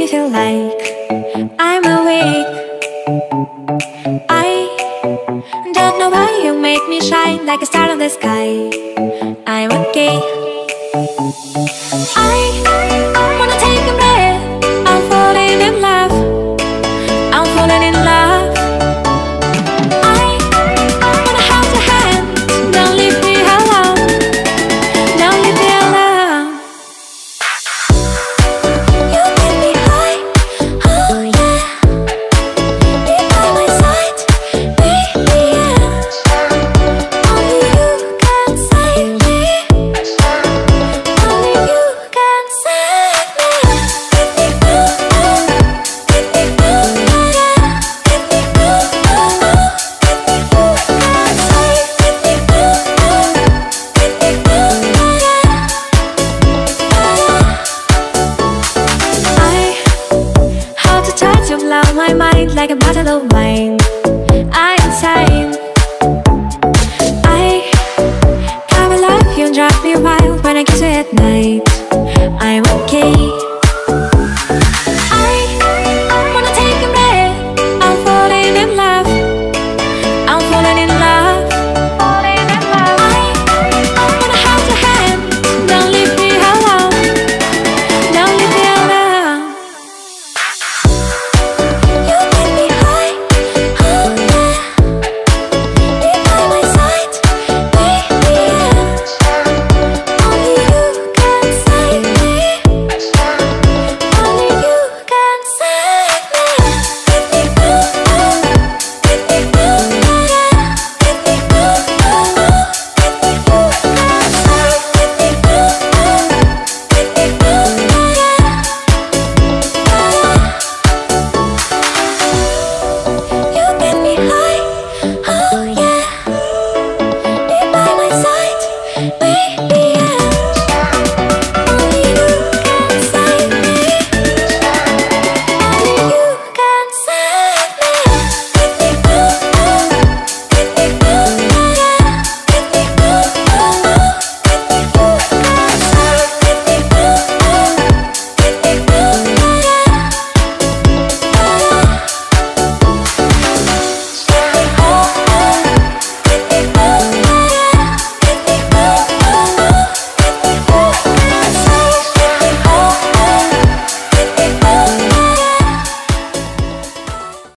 feel like I'm awake. I don't know why you make me shine like a star in the sky. I'm okay. I wanna take a breath. I'm falling in love. I'm falling in love. I wanna hold your hand. Don't leave me alone. Don't leave me alone. You get me high, oh yeah. Be by my side, baby, yeah. Only you can save me. Only you can save me. Get me through, get me through, yeah. Get me through, get me through, can save. Get me through, get me through, yeah. I how to touch you blow my mind like a bottle of wine. I inside